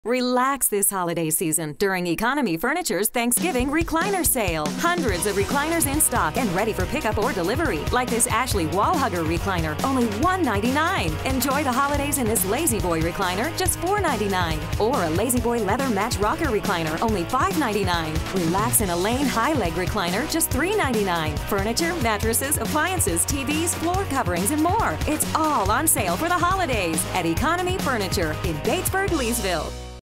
Relax this holiday season during Economy Furniture's Thanksgiving Recliner Sale. Hundreds of recliners in stock and ready for pickup or delivery, like this Ashley Wall Hugger recliner, only $199. Enjoy the holidays in this Lazy Boy recliner, just $499. Or a Lazy Boy leather match rocker recliner, only $599. Relax in a Lane high leg recliner, just $399. Furniture, mattresses, appliances, TVs, floor coverings, and more. It's all on sale for the holidays at Economy Furniture in Batesburg-Leesville.